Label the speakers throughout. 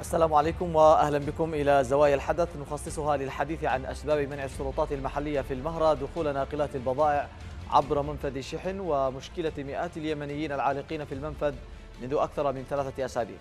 Speaker 1: السلام عليكم وأهلا بكم إلى زوايا الحدث نخصصها للحديث عن أسباب منع السلطات المحلية في المهرة دخول ناقلات البضائع عبر منفذ شحن ومشكلة مئات اليمنيين العالقين في المنفذ منذ أكثر من 3 أسابيع.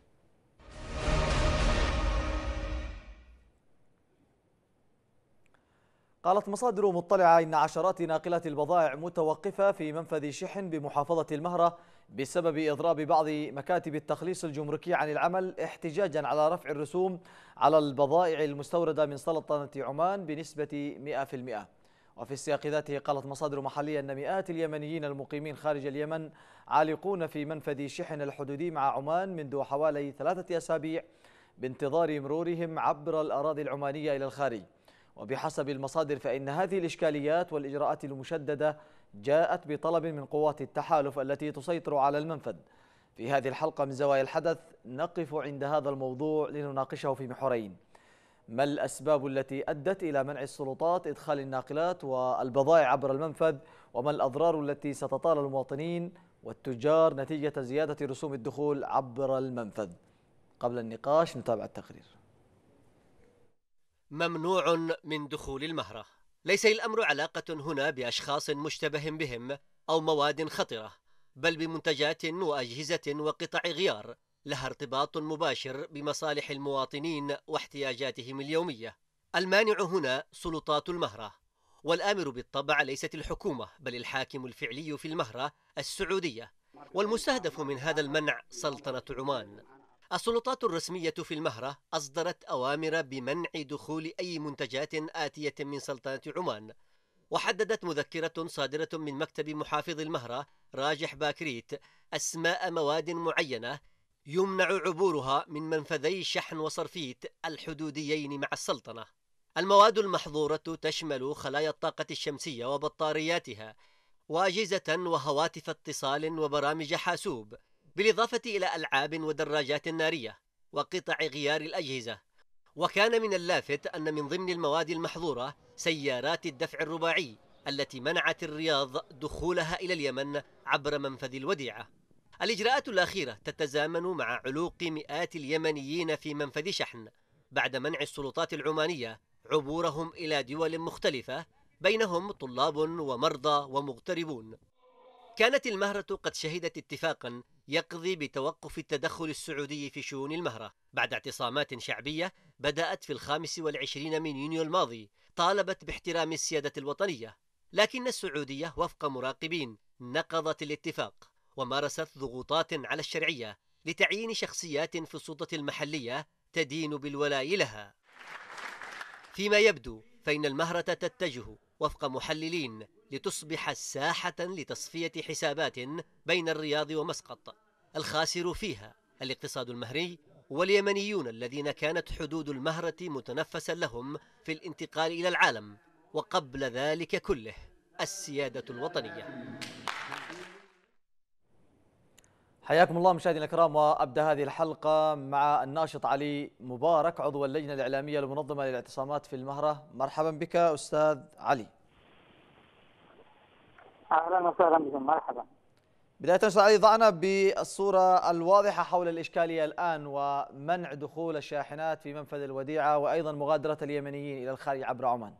Speaker 1: قالت مصادر مطلعة إن عشرات ناقلات البضائع متوقفة في منفذ شحن بمحافظة المهرة بسبب إضراب بعض مكاتب التخليص الجمركي عن العمل احتجاجا على رفع الرسوم على البضائع المستوردة من سلطنة عمان بنسبة 100%. وفي السياق ذاته قالت مصادر محلية أن مئات اليمنيين المقيمين خارج اليمن عالقون في منفذ شحن الحدودي مع عمان منذ حوالي 3 أسابيع بانتظار مرورهم عبر الأراضي العمانية إلى الخارج. وبحسب المصادر فإن هذه الإشكاليات والإجراءات المشددة جاءت بطلب من قوات التحالف التي تسيطر على المنفذ. في هذه الحلقة من زوايا الحدث نقف عند هذا الموضوع لنناقشه في محورين: ما الأسباب التي أدت إلى منع السلطات إدخال الناقلات والبضائع عبر المنفذ، وما الأضرار التي ستطال المواطنين والتجار نتيجة زيادة رسوم الدخول عبر المنفذ. قبل النقاش نتابع التقرير.
Speaker 2: ممنوع من دخول المهرة. ليس الأمر علاقة هنا بأشخاص مشتبه بهم أو مواد خطرة، بل بمنتجات وأجهزة وقطع غيار لها ارتباط مباشر بمصالح المواطنين واحتياجاتهم اليومية. المانع هنا سلطات المهرة، والآمر بالطبع ليست الحكومة بل الحاكم الفعلي في المهرة السعودية، والمستهدف من هذا المنع سلطنة عمان. السلطات الرسمية في المهرة أصدرت أوامر بمنع دخول أي منتجات آتية من سلطنة عمان، وحددت مذكرة صادرة من مكتب محافظ المهرة راجح باكريت أسماء مواد معينة يمنع عبورها من منفذي شحن وصرفيت الحدوديين مع السلطنة. المواد المحظورة تشمل خلايا الطاقة الشمسية وبطارياتها، وأجهزة وهواتف اتصال وبرامج حاسوب، بالإضافة إلى ألعاب ودراجات نارية وقطع غيار الأجهزة. وكان من اللافت أن من ضمن المواد المحظورة سيارات الدفع الرباعي التي منعت الرياض دخولها إلى اليمن عبر منفذ الوديعة. الإجراءات الأخيرة تتزامن مع علوق مئات اليمنيين في منفذ شحن بعد منع السلطات العمانية عبورهم إلى دول مختلفة، بينهم طلاب ومرضى ومغتربون. كانت المهرة قد شهدت اتفاقا يقضي بتوقف التدخل السعودي في شؤون المهرة بعد اعتصامات شعبية بدأت في 25 من يونيو الماضي طالبت باحترام السيادة الوطنية، لكن السعودية وفق مراقبين نقضت الاتفاق ومارست ضغوطات على الشرعية لتعيين شخصيات في السلطة المحلية تدين بالولاء لها. فيما يبدو فإن المهرة تتجه وفق محللين لتصبح ساحة لتصفية حسابات بين الرياض ومسقط، الخاسر فيها الاقتصاد المهري واليمنيون الذين كانت حدود المهرة متنفسا لهم في الانتقال إلى العالم، وقبل ذلك كله السيادة الوطنية.
Speaker 1: حياكم الله مشاهدينا الكرام، وأبدأ هذه الحلقة مع الناشط علي مبارك عضو اللجنة الإعلامية المنظمة للاعتصامات في المهرة. مرحبا بك أستاذ علي.
Speaker 3: اهلا وسهلا بكم. مرحبا.
Speaker 1: بداية أستاذ علي، ضعنا بالصورة الواضحة حول الإشكالية الآن ومنع دخول الشاحنات في منفذ الوديعة وأيضا مغادرة اليمنيين إلى الخارج عبر عمان.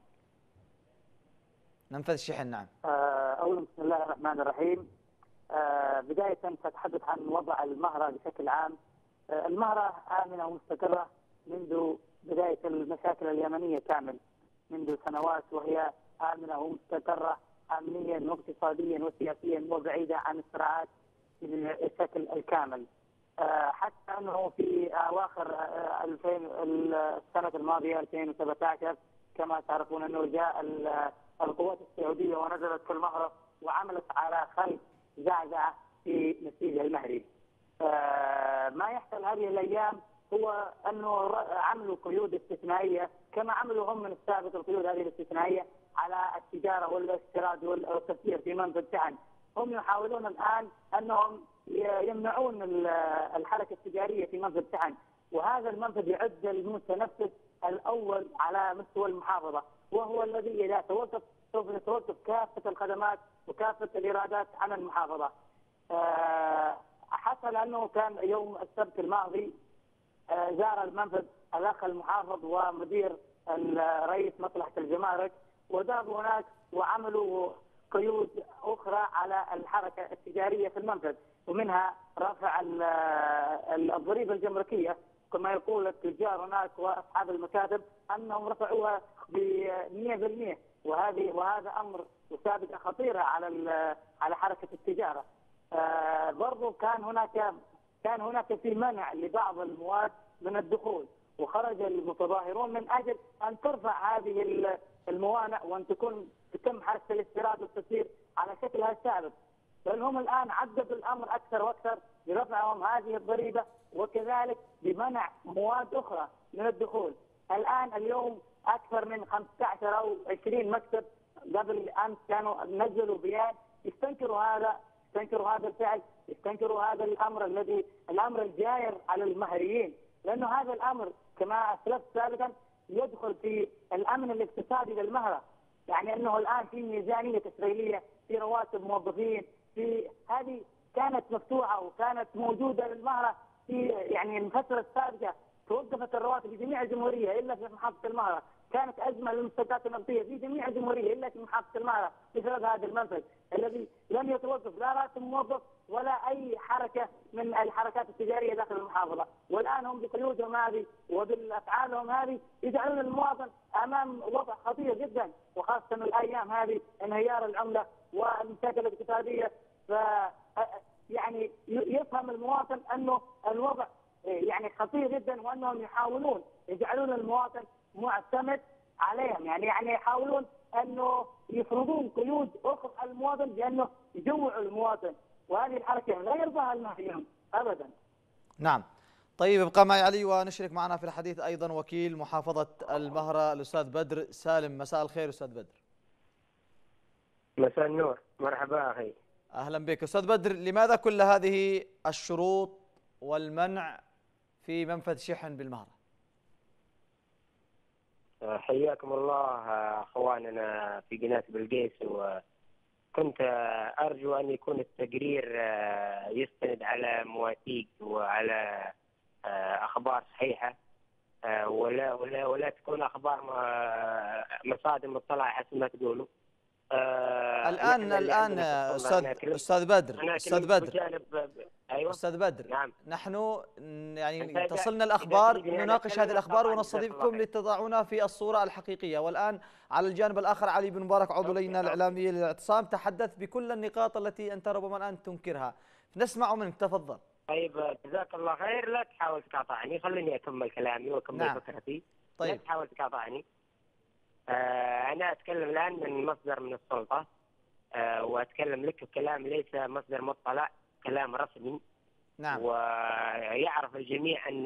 Speaker 1: منفذ الشحن. نعم.
Speaker 3: اولا بسم الله الرحمن الرحيم. بداية سأتحدث عن وضع المهرة بشكل عام. المهرة آمنة ومستقرة منذ بداية المشاكل اليمنية كامل، منذ سنوات وهي آمنة ومستقرة أمنيا واقتصاديا وسياسيا وبعيدة عن الصراعات بشكل الكامل. حتى أنه في أواخر السنة الماضية 2017 كما تعرفون أنه جاء القوات السعودية ونزلت في المهرة وعملت على خلق زعزعة في نسيج المهري. ما يحصل هذه الأيام هو أنه عملوا قيود استثنائية كما عملوا هم من السابق القيود هذه الاستثنائية على التجارة والاستيراد والتسيير في منفذ شحن. هم يحاولون الآن أنهم يمنعون الحركة التجارية في منفذ شحن، وهذا المنفذ يعد المتنفس الأول على مستوى المحافظة، وهو الذي إذا توقف سوف تتوقف كافة الخدمات وكافة الإيرادات عن المحافظة. حصل أنه كان يوم السبت الماضي زار المنفذ الأخ المحافظ ومدير رئيس مصلحة الجمارك، وذهبوا هناك وعملوا قيود أخرى على الحركة التجارية في المنفذ، ومنها رفع الضريبة الجمركية. كما يقول التجار هناك وأصحاب المكاتب أنهم رفعوها ب 100%، وهذا أمر وسابقة خطيرة على حركة التجارة. برضو كان هناك في منع لبعض المواد من الدخول، وخرج المتظاهرون من أجل أن ترفع هذه الموانئ وأن تتم حركة الاستيراد والتسعير على شكلها السابق. بل هم الآن عددوا الأمر أكثر وأكثر برفعهم هذه الضريبة، وكذلك بمنع مواد أخرى من الدخول. اليوم أكثر من 15 أو 20 مكتب قبل أمس كانوا نزلوا بيان يستنكروا هذا الفعل، يستنكروا هذا الأمر الجائر على المهريين، لأنه هذا الأمر كما أسلفت سابقا يدخل في الأمن الاقتصادي للمهرة. يعني أنه الآن في ميزانية إسرائيلية، في رواتب موظفين، في هذه كانت مفتوحة وكانت موجودة للمهرة في يعني الفترة السابقة. توقفت الرواتب في جميع الجمهورية إلا في محافظة المهرة، كانت أزمة للمستلزمات النفطية في جميع الجمهورية إلا في محافظة المهرة بسبب هذا المنفذ الذي لم يتوقف لا راتب موظف ولا أي حركة من الحركات التجارية داخل المحافظة. والآن هم بقيودهم هذه وبالأفعالهم هذه يجعلون المواطن أمام وضع خطير جدا، وخاصة الأيام هذه انهيار العملة والمشاكل الاقتصادية. يعني يفهم المواطن أنه الوضع يعني خطير جدا، وأنهم يحاولون يجعلون المواطن معتمد عليهم، يعني يحاولون أنه يفرضون قيود أخرى على المواطن بأنه يجوعوا المواطن، وهذه الحركة لا يرضاها المهريون أبدا.
Speaker 1: نعم. طيب ابقى معي علي، ونشرك معنا في الحديث أيضا وكيل محافظة المهرة الأستاذ بدر سالم. مساء الخير أستاذ بدر.
Speaker 4: مساء النور، مرحبا أخي.
Speaker 1: أهلا بك أستاذ بدر. لماذا كل هذه الشروط والمنع في منفذ شحن بالمهرة؟
Speaker 4: حياكم الله أخواننا في قناة بلقيس، وكنت أرجو أن يكون التقرير يستند على مواثيق وعلى أخبار صحيحة، ولا تكون أخبار مصادر مطلعة حسب ما تقولوا.
Speaker 1: الآن أستاذ بدر
Speaker 4: أيوة.
Speaker 1: أستاذ بدر،
Speaker 4: نعم.
Speaker 1: نحن يعني تصلنا الأخبار، نناقش هذه الأخبار ونستضيفكم لتضعونا في الصورة الحقيقية. والآن على الجانب الآخر علي بن مبارك عضو اللجنة الإعلامية للاعتصام تحدث بكل النقاط التي أنت ربما الآن تنكرها. نسمع منك، تفضل.
Speaker 4: طيب جزاك الله خير. لا تحاول تقاطعني، خليني أكمل كلامي وأكمل فكرتي.
Speaker 1: طيب.
Speaker 4: لا تحاول تقاطعني. أنا أتكلم الآن من مصدر من السلطة، وأتكلم لك كلام ليس مصدر مطلع، كلام رسمي.
Speaker 1: نعم.
Speaker 4: ويعرف الجميع أن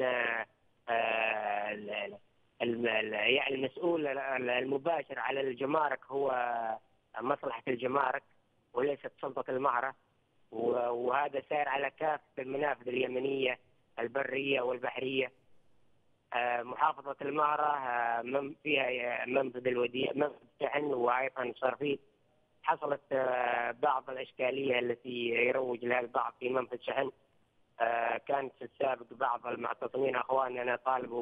Speaker 4: يعني المسؤول المباشر على الجمارك هو مصلحة الجمارك وليست سلطة المهرة، وهذا سائر على كافة المنافذ اليمنية البرية والبحرية. محافظة المهرة فيها منفذ الوديع، منفذ شحن وأيضا صرفيط. حصلت بعض الإشكالية التي يروج لها البعض في منفذ شحن. كانت في السابق بعض المعتصمين أخواننا طالبوا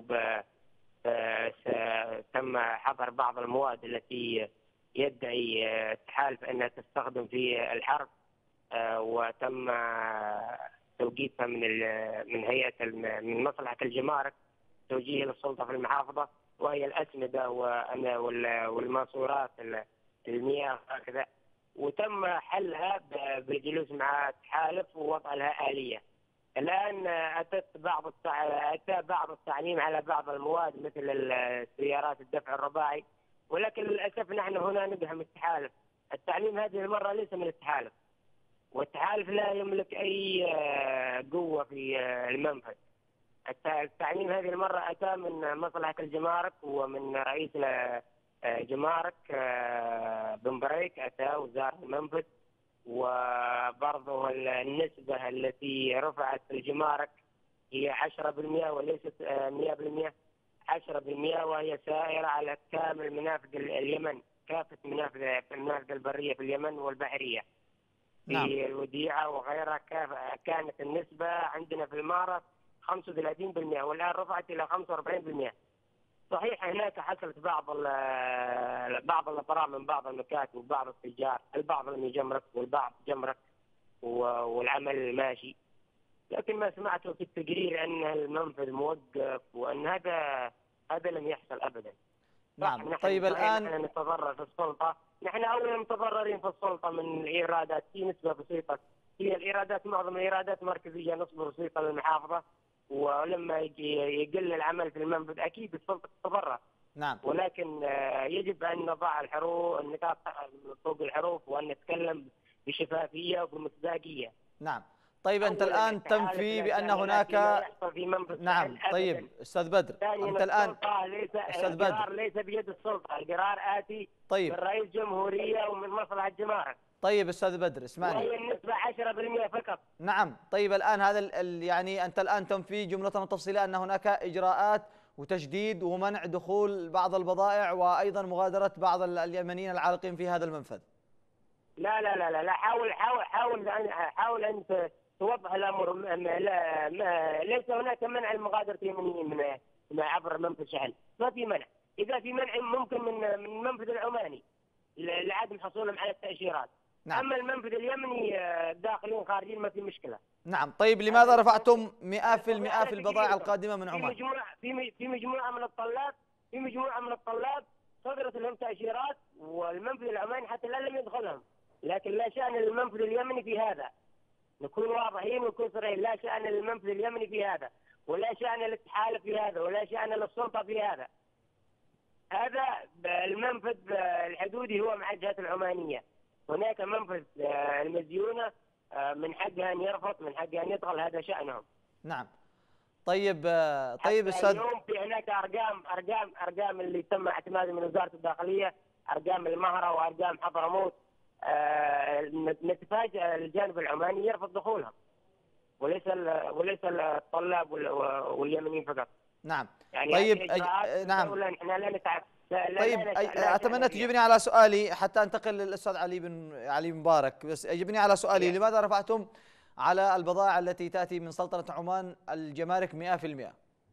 Speaker 4: تم حظر بعض المواد التي يدعي التحالف أنها تستخدم في الحرب، وتم توقيفها من هيئة من مصلحة الجمارك، توجيه للسلطة في المحافظة، وهي الأسمدة والماسورات المياه هكذا. وتم حلها بالجلوس مع التحالف ووضع لها آلية. الآن أتى بعض التعليم على بعض المواد مثل السيارات الدفع الرباعي، ولكن للأسف نحن هنا ندهم التحالف. التعليم هذه المرة ليس من التحالف، والتحالف لا يملك أي قوة في المنفذ. التعليم هذه المرة أتى من مصلحة الجمارك ومن رئيس جمارك بن بريك، أتى وزار المنفذ. وبرضه النسبة التي رفعت الجمارك هي 10% وليست 100%، 10%، وهي سائرة على كامل منافذ اليمن، كافة منافذ البرية في اليمن والبحرية.
Speaker 1: نعم.
Speaker 4: في الوديعة وغيرها كانت النسبة عندنا في المهرة 35%، والآن رفعت إلى 45%. صحيح هناك حصلت بعض الأضرار من بعض المكاتب وبعض التجار، البعض لم يجمرك والبعض جمرك والعمل ماشي، لكن ما سمعته في التقرير أن المنفذ موقف، وأن هذا لم يحصل أبدا.
Speaker 1: نعم. طيب الآن
Speaker 4: نحن نتضرر في السلطة، نحن أولا متضررين في السلطة من الإيرادات في نسبة بسيطة، هي الإيرادات معظم الإيرادات مركزية نسبة بسيطة للمحافظة، ولما يقل العمل في المنفذ أكيد السلطة تتضرر.
Speaker 1: نعم.
Speaker 4: ولكن يجب أن نضع النقاط فوق الحروف، وأن نتكلم بشفافية وبمصداقية.
Speaker 1: نعم. طيب أنت الآن تنفي بأن هناك نعم. طيب أستاذ بدر، أنت الآن أستاذ بدر
Speaker 4: ليس بيد السلطة، القرار آتي
Speaker 1: طيب
Speaker 4: من رئيس جمهورية ومن مصلحة الجمارك.
Speaker 1: طيب أستاذ بدر اسمعني،
Speaker 4: وهي النسبة 10% فقط.
Speaker 1: نعم. طيب الآن هذا يعني أنت الآن تنفي جملة وتفصيلا أن هناك إجراءات وتشديد ومنع دخول بعض البضائع وأيضا مغادرة بعض اليمنيين العالقين في هذا المنفذ.
Speaker 4: لا لا لا لا، حاول أن توضح الأمر. ليس هناك منع لمغادرة اليمنيين من عبر منفذ شحن، ما في منع. إذا في منع ممكن من المنفذ العماني لعدم حصولهم على التأشيرات.
Speaker 1: نعم.
Speaker 4: أما المنفذ اليمني داخلين خارجين ما في مشكلة.
Speaker 1: نعم. طيب لماذا رفعتم 100% في البضائع القادمة من عمان؟
Speaker 4: في مجموعة من الطلاب صدرت لهم تأشيرات، والمنفذ العماني حتى الآن لم يدخلهم، لكن لا شأن للمنفذ اليمني في هذا. نكون واضحين ونكون صريحين، لا شأن للمنفذ اليمني في هذا، ولا شأن للتحالف في هذا، ولا شأن للسلطة في هذا. هذا المنفذ الحدودي هو مع الجهات العمانية. هناك منفذ المزيونة من حقها أن يرفض، من حقها أن يدخل، هذا شأنهم.
Speaker 1: نعم. طيب أستاذ،
Speaker 4: اليوم في هناك أرقام اللي تم اعتمادها من وزارة الداخلية، أرقام المهرة وأرقام حضرموت. نتفاجأ الجانب العماني يرفض دخولها، وليس الطلاب واليمنيين فقط.
Speaker 1: نعم.
Speaker 4: يعني
Speaker 1: طيب نعم. طيب أتمنى تجيبني على سؤالي حتى أنتقل للأستاذ علي مبارك، بس أجبني على سؤالي. لماذا رفعتم على البضائع التي تأتي من سلطنة عمان الجمارك 100%؟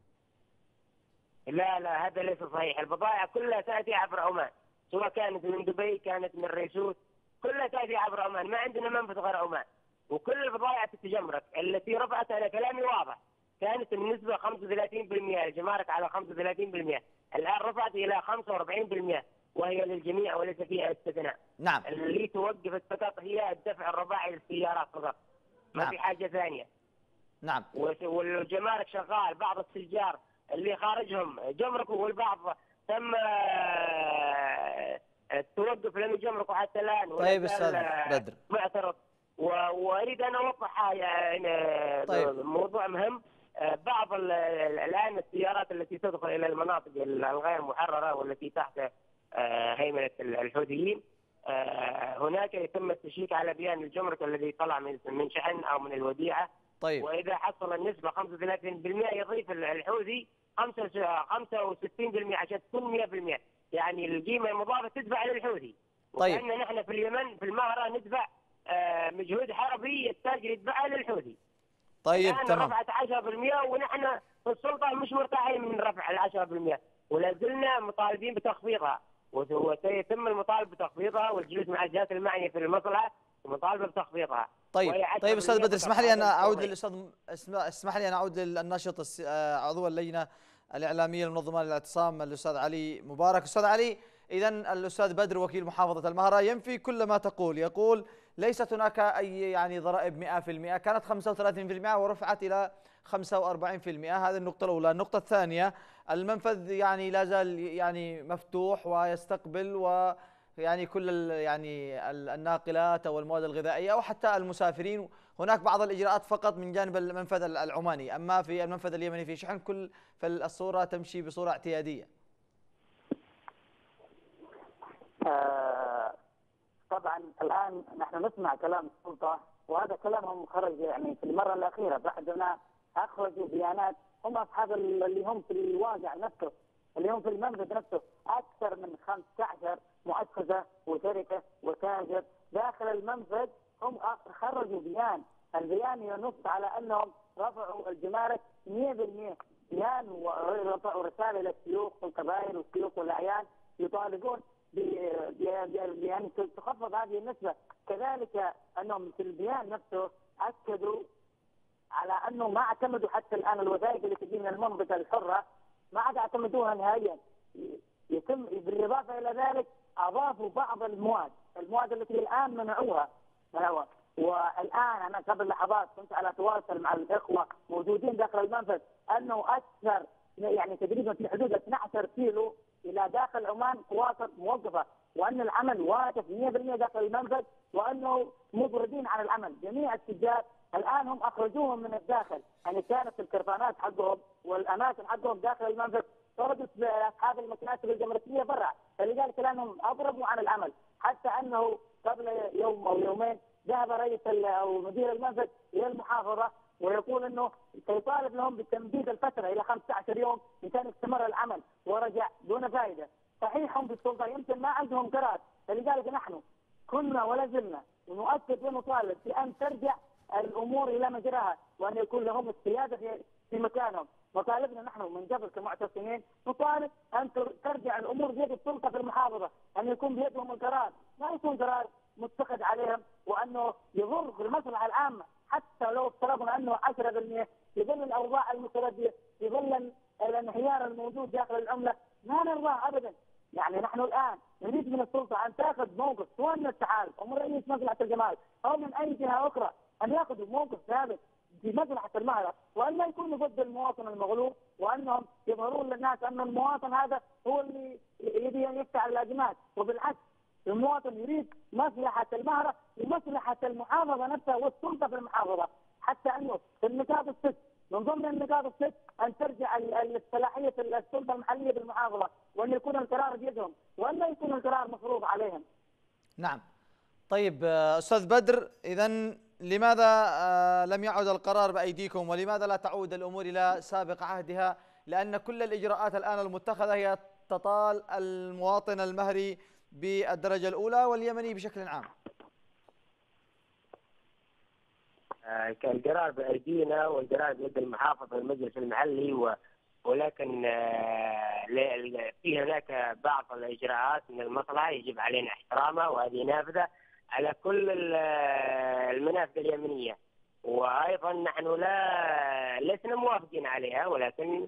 Speaker 4: لا، هذا ليس صحيح. البضائع كلها تأتي عبر عمان، سواء كانت من دبي، كانت من ريسوس، كلها تأتي عبر عمان، ما عندنا منفذ غير عمان. وكل البضائع تتجمرك. التي رفعت، أنا كلامي واضح، كانت النسبة 35%، الجمارك على 35%، الآن رفعت إلى 45%، وهي للجميع وليس فيها استثناء.
Speaker 1: نعم.
Speaker 4: اللي توقفت فقط هي الدفع الرباعي للسيارات فقط، ما في حاجة ثانية.
Speaker 1: نعم.
Speaker 4: والجمارك شغال، بعض التجار اللي خارجهم جمركوا، والبعض تم التوقف لم يجمركوا حتى الآن.
Speaker 1: طيب أستاذ بدر،
Speaker 4: معترض. وأريد أن أوضح يعني طيب. موضوع مهم. بعض الآن السيارات التي تدخل إلى المناطق الغير محررة والتي تحت هيمنة الحوثيين، هناك يتم التشيك على بيان الجمرك الذي طلع من شحن أو من الوديعة.
Speaker 1: طيب.
Speaker 4: وإذا حصل النسبة 35% يضيف الحوثي 65% عشان تكون 100%، يعني القيمة المضافة تدفع للحوثي.
Speaker 1: طيب.
Speaker 4: وكأن نحن في اليمن في المهرة ندفع مجهود حربي التاجر يدفعه للحوثي.
Speaker 1: طيب تمام.
Speaker 4: رفعت 10%، ونحن في السلطة مش مرتاحين من رفع 10%، ولا زلنا مطالبين بتخفيضها، وسيتم المطالب بتخفيضها، والجلوس مع الجهات المعنية في المصلحة ومطالبة بتخفيضها.
Speaker 1: طيب أستاذ بدر، اسمح لي أن أعود للأستاذ، اسمح لي أن أعود للناشط عضو اللجنة الإعلامية المنظمة للاعتصام الأستاذ علي مبارك. أستاذ علي، إذا الأستاذ بدر وكيل محافظة المهرة ينفي كل ما تقول، يقول ليست هناك أي يعني ضرائب 100%، كانت 35% ورفعت إلى 45%. هذه النقطة الأولى. النقطة الثانية، المنفذ يعني لا زال يعني مفتوح ويستقبل ويعني كل يعني الناقلات أو المواد الغذائية أو حتى المسافرين. هناك بعض الإجراءات فقط من جانب المنفذ العماني، أما في المنفذ اليمني في شحن كل فالصورة تمشي بصورة اعتيادية.
Speaker 3: طبعا الآن نحن نسمع كلام السلطة، وهذا كلامهم خرج يعني في المرة الأخيرة بعد ما أخرجوا بيانات. هم أصحاب اللي هم في الواقع نفسه، اللي هم في المنفذ نفسه، أكثر من 15 مؤسسة وشركة وتاجر داخل المنفذ هم خرجوا بيان البيان ينص على أنهم رفعوا الجمارك 100%، بيان ورفعوا رسالة للشيوخ والقبائل والشيوخ والأعيان يطالبون بأن تخفض هذه النسبة. كذلك أنهم في البيان نفسه أكدوا على أنه ما اعتمدوا حتى الآن الوثائق اللي تجي من المنطقة الحرة، ما عاد اعتمدوها نهائيا. يتم بالإضافة إلى ذلك أضافوا بعض المواد التي الآن منعوها. والآن أنا قبل لحظات كنت على تواصل مع الإخوة موجودين داخل المنفذ أنه أكثر يعني تقريبا في حدود 12 كيلو إلى داخل عمان قوات موقفة، وأن العمل واقف 100% داخل المنفذ، وأنه مبردين عن العمل. جميع التجار الآن هم أخرجوهم من الداخل، يعني كانت الكرفانات حقهم والأماكن حقهم داخل المنفذ طردت أصحاب المكاتب الجمركية برا، فلذلك لأنهم أضربوا عن العمل. حتى أنه قبل يوم أو يومين ذهب رئيس أو مدير المنفذ إلى المحافظة ويقول أنه سيطالب لهم بتمديد الفترة إلى 15 يوم مشان يستمر العمل، ورجع دون فائدة. صحيح هم في السلطة يمكن ما عندهم قرار، فلذلك نحن كنا ولا زلنا ونؤكد ونطالب بأن ترجع الأمور إلى مجراها، وأن يكون لهم السيادة في مكانهم. مطالبنا نحن من قبل كمعتصمين نطالب أن ترجع الأمور بيد السلطة في المحافظة، أن يكون بيدهم القرار، ما يكون قرار متخذ عليهم وأنه يضر المصلحة العامة. حتى لو افترضنا أنه 10% يظل الأوضاع المتردية، يظل الانهيار الموجود داخل العملة، ما نرضاه أبدا. يعني نحن الآن نريد من السلطة أن تأخذ موقف، سواء من التحالف أو من رئيس مصلحة الجمارك أو من أي جهة أخرى، أن يأخذوا موقف ثابت في مصلحة المهرة، وأن لا يكونوا ضد المواطن المغلوب، وأنهم يظهرون للناس أن المواطن هذا هو اللي يبي يفتح الأزمات. وبالعكس المواطن يريد مصلحة المهرة ومصلحة المحافظة نفسها والسلطة في المحافظة. حتى أنه في النقاط الست، من ضمن النقاط الست أن ترجع الصلاحية السلطة المحلية بالمحافظة، وأن يكون القرار بيدهم، وأن لا يكون القرار مفروض عليهم.
Speaker 1: نعم. طيب أستاذ بدر، إذن لماذا لم يعد القرار بأيديكم، ولماذا لا تعود الأمور إلى سابق عهدها؟ لأن كل الإجراءات الآن المتخذة هي تطال المواطن المهري بالدرجة الأولى واليمني بشكل عام.
Speaker 4: القرار بأيدينا والقرار بيد المحافظ والمجلس المحلي، ولكن في هناك بعض الإجراءات من المصلحة يجب علينا احترامها، وهذه نافذة على كل المنافذ اليمنية. وأيضا نحن لسنا موافقين عليها، ولكن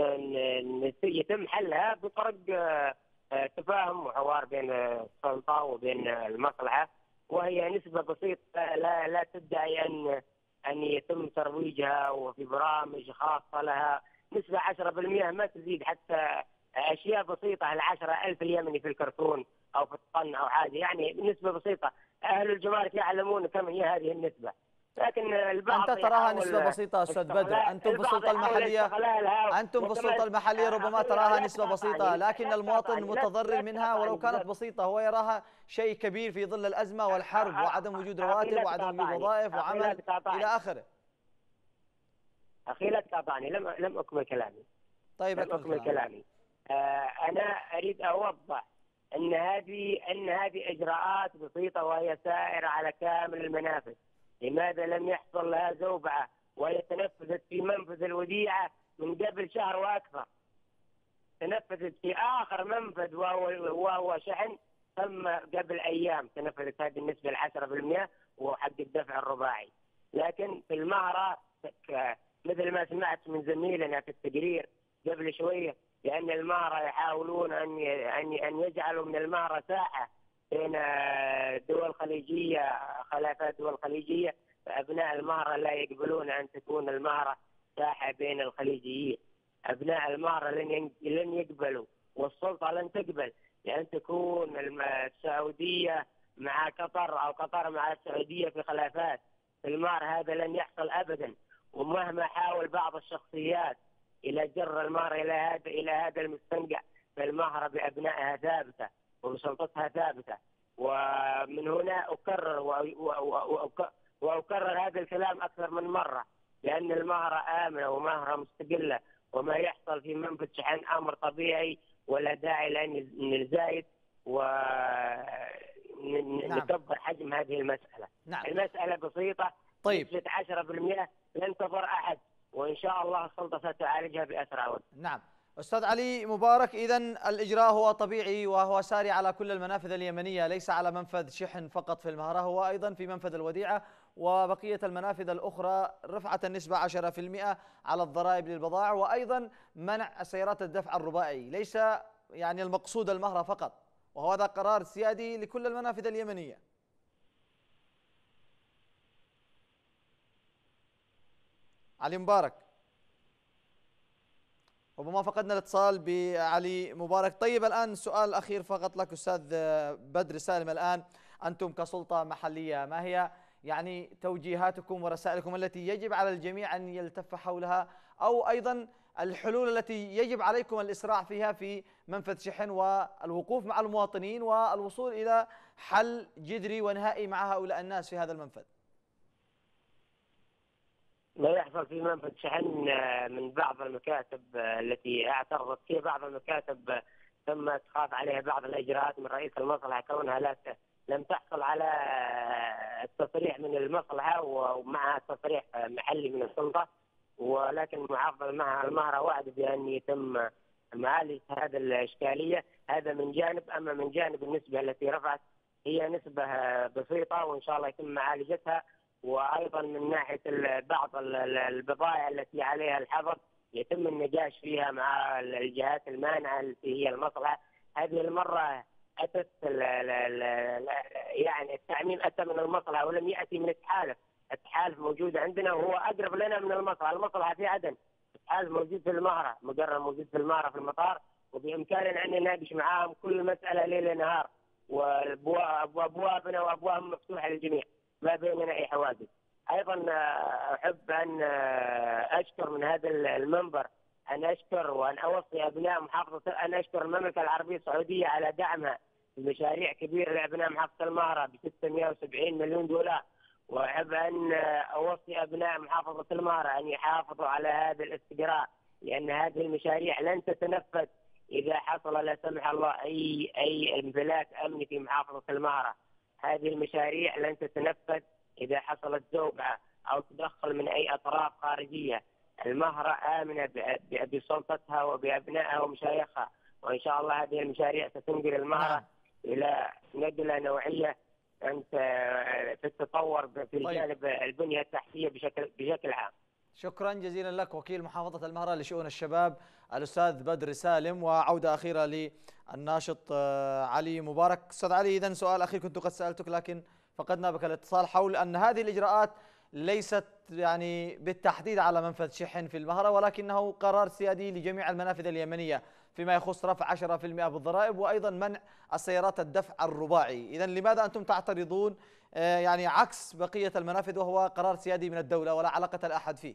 Speaker 4: يتم حلها بطرق تفاهم وحوار بين السلطة وبين المصلحة، وهي نسبة بسيطة لا تدعي أن يتم ترويجها وفي برامج خاصة لها. نسبة 10% ما تزيد، حتى أشياء بسيطة، 10,000 اليمني في الكرتون أو في الطن أو حاجة، يعني نسبة بسيطة. أهل الجمارك يعلمون كم هي هذه النسبة، لكن البعض
Speaker 1: أنت تراها نسبة بسيطة أستاذ بدر. أنتم في السلطة المحلية ربما تراها نسبة بسيطة، لكن المواطن متضرر منها ولو كانت بسيطة، هو يراها شيء كبير في ظل الأزمة والحرب وعدم وجود رواتب وعدم وجود وظائف وعمل إلى آخره.
Speaker 4: أخي لا تقاطعني، لم أكمل كلامي.
Speaker 1: طيب
Speaker 4: أكمل كلامي. أنا أريد أوضح أن هذه إجراءات بسيطة وهي سائرة على كامل المنافذ. لماذا لم يحصل لها زوبعة وهي تنفذت في منفذ الوديعة من قبل شهر وأكثر؟ تنفذت في آخر منفذ وهو شحن ثم قبل أيام تنفذت هذه النسبة 10% وحق الدفع الرباعي. لكن في المهرة مثل ما سمعت من زميلنا في التقرير قبل شوية، لأن المهرة يحاولون أن يجعلوا من المهرة ساحة بين الدول الخليجية، خلافات دول خليجية، فأبناء المهرة لا يقبلون أن تكون المهرة ساحة بين الخليجيين. أبناء المهرة لن يقبلوا، والسلطة لن تقبل لأن تكون السعودية مع قطر أو قطر مع السعودية في خلافات. في المهر هذا لن يحصل أبدا، ومهما حاول بعض الشخصيات إلى جر المهر إلى هذا المستنقع، فالمهرة بأبنائها ثابتة وبسلطتها ثابتة. ومن هنا أكرر وأكرر هذا الكلام أكثر من مرة، لأن المهرة آمنة ومهرة مستقلة، وما يحصل في منفذ شحن أمر طبيعي ولا داعي لأن نزايد ونكبر حجم هذه المسألة.
Speaker 1: نعم.
Speaker 4: المسألة بسيطة،
Speaker 1: طيب
Speaker 4: نسبة 10% لن تضر أحد، وإن شاء الله السلطة ستعالجها بأسرع وقت.
Speaker 1: نعم. أستاذ علي مبارك، إذن الإجراء هو طبيعي وهو ساري على كل المنافذ اليمنية، ليس على منفذ شحن فقط في المهرة، هو أيضا في منفذ الوديعة وبقية المنافذ الأخرى رفعت النسبة 10% على الضرائب للبضائع، وأيضا منع سيارات الدفع الرباعي، ليس يعني المقصود المهرة فقط، وهو هذا قرار سيادي لكل المنافذ اليمنية. علي مبارك، ربما فقدنا الاتصال بعلي مبارك. طيب الآن سؤال أخير فقط لك أستاذ بدر سالم، الآن أنتم كسلطة محلية ما هي يعني توجيهاتكم ورسائلكم التي يجب على الجميع أن يلتف حولها، أو أيضا الحلول التي يجب عليكم الإسراع فيها في منفذ شحن والوقوف مع المواطنين والوصول إلى حل جذري ونهائي مع هؤلاء الناس في هذا المنفذ؟
Speaker 4: ما يحصل في منفذ شحن من بعض المكاتب التي اعترضت فيها بعض المكاتب تم اتخاذ عليها بعض الاجراءات من رئيس المصلحه كونها لم تحصل على التصريح من المصلحه ومع تصريح محلي من السلطه، ولكن محافظه المهره وعد بان يتم معالجه هذه الاشكاليه. هذا من جانب، اما من جانب النسبه التي رفعت هي نسبه بسيطه وان شاء الله يتم معالجتها. وايضا من ناحيه بعض البضائع التي عليها الحظر يتم النقاش فيها مع الجهات المانعه التي هي المصلحه. هذه المره اتت يعني التعميم اتى من المصلحه ولم ياتي من التحالف. التحالف موجود عندنا وهو اقرب لنا من المصلحه، المصلحه في عدن، التحالف موجود في المهره، مقرر موجود في المهره في المطار، وبامكاننا ان نناقش معاهم كل مساله ليل نهار، وابوابنا وابوابهم مفتوحه للجميع، ما بيننا اي حواجز. ايضا احب ان اشكر من هذا المنبر، ان اشكر وان اوصي ابناء محافظه، ان اشكر المملكه العربيه السعوديه على دعمها بمشاريع كبيره لابناء محافظه المهره ب 670 مليون دولار. واحب ان اوصي ابناء محافظه المهره ان يحافظوا على هذا الاستقرار، لان هذه المشاريع لن تتنفذ اذا حصل لا سمح الله اي انفلات امني في محافظه المهره. هذه المشاريع لن تتنفذ إذا حصلت زوبعة أو تدخل من أي أطراف خارجية. المهرة آمنة بسلطتها وبأبنائها ومشايخها، وإن شاء الله هذه المشاريع ستنقل المهرة إلى نقلة نوعية في التطور في الجانب البنية التحتية بشكل عام.
Speaker 1: شكرا جزيلا لك وكيل محافظة المهرة لشؤون الشباب الأستاذ بدر سالم. وعودة أخيرة للناشط علي مبارك. أستاذ علي، إذن سؤال أخير كنت قد سألتك لكن فقدنا بك الاتصال، حول أن هذه الإجراءات ليست يعني بالتحديد على منفذ شحن في المهرة، ولكنه قرار سيادي لجميع المنافذ اليمنية فيما يخص رفع 10% بالضرائب وأيضا منع السيارات الدفع الرباعي. إذن لماذا أنتم تعترضون يعني عكس بقية المنافذ وهو قرار سيادي من الدولة ولا علاقة لأحد فيه؟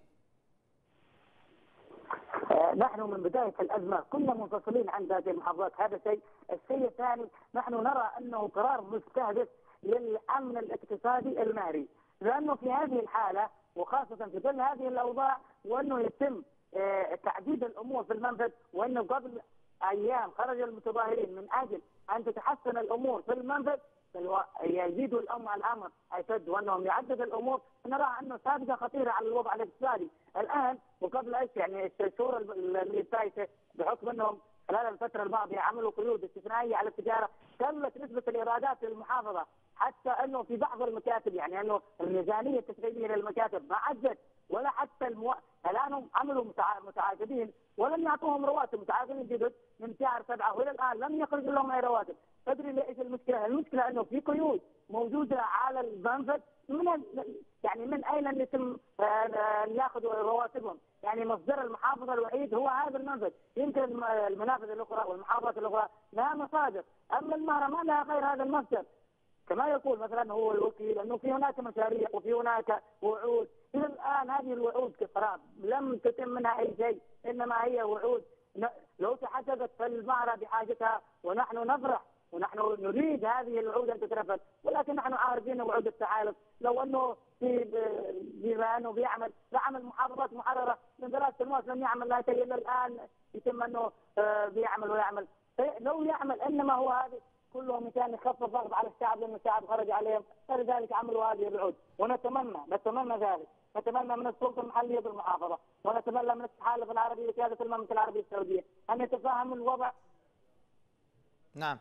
Speaker 3: نحن من بداية الأزمة كنا منفصلين عن هذه المحافظات، هذا شيء. الشيء الثاني، نحن نرى أنه قرار مستهدف للأمن الاقتصادي المهري، لأنه في هذه الحالة وخاصة في ظل هذه الأوضاع، وأنه يتم تعديد الأمور في المنفذ، وأنه قبل أيام خرج المتظاهرين من أجل أن تتحسن الأمور في المنفذ يزيدوا الأمر أشد وأنهم يعددوا الأمور. نرى أنه سابقة خطيرة على الوضع الاقتصادي الآن وقبل إيش يعني الشهور اللي فايته، بحكم أنهم خلال الفترة الماضية عملوا قيود استثنائية على التجارة، قلت نسبة الإيرادات للمحافظة، حتى أنه في بعض المكاتب يعني أنه الميزانية التشغيلية للمكاتب ما عدت، ولا حتى الآن هم عملوا متعاقدين ولم يعطوهم رواتب، متعاقدين جدد من شهر 7 وإلى الآن لم يخرج لهم أي رواتب. تدري ليش المشكلة؟ المشكلة أنه في قيود موجودة على المنفذ، من أين يتم ياخذوا رواتبهم؟ يعني مصدر المحافظة الوحيد هو هذا المنفذ، يمكن المنافذ الأخرى والمحافظات الأخرى لها مصادر، أما المهرة ما لها غير هذا المصدر. كما يقول مثلا هو الوكيل أنه في هناك مشاريع وفي هناك وعود، إلى الآن هذه الوعود كسراب لم تتم منها أي شيء، إنما هي وعود لو تحققت فالمهرة بحاجتها، ونحن نفرح ونحن نريد هذه الوعود أن تتنفذ، ولكن نحن عارفين وعود التحالف لو أنه بما أنه بيعمل محافظات محررة من 3 سنوات لم يعمل لا شيء، إلا الآن يتم أنه بيعمل ويعمل. لو يعمل إنما هو هذه كلهم مشان يخفف الضغط على الشعب لانه الشعب خرج عليهم، فلذلك عملوا هذه الوعود، نتمنى ذلك، نتمنى من السلطه المحليه بالمحافظه، ونتمنى من التحالف العربي وسياده المملكه العربيه السعوديه ان يتفهم الوضع.
Speaker 1: نعم.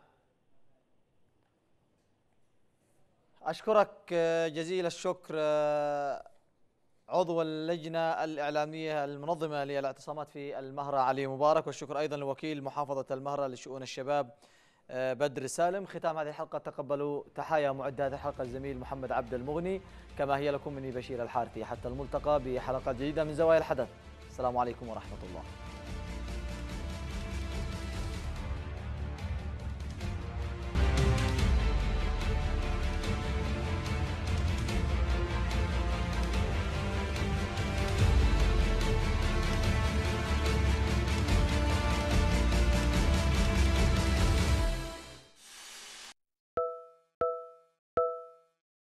Speaker 1: أشكرك جزيل الشكر عضو اللجنة الإعلامية المنظمة للاعتصامات في المهرة علي مبارك، والشكر أيضا لوكيل محافظة المهرة لشؤون الشباب بدر سالم. ختام هذه الحلقة تقبلوا تحايا معد هذه الحلقة الزميل محمد عبد المغني، كما هي لكم مني بشير الحارثي. حتى الملتقى بحلقات جديدة من زوايا الحدث. السلام عليكم ورحمة الله.